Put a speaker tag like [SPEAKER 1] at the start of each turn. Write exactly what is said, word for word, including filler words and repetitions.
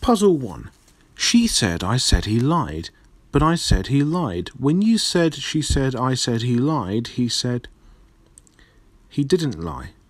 [SPEAKER 1] Puzzle one. She said I said he lied, but I said he lied. When you said she said I said he lied, he said he didn't lie.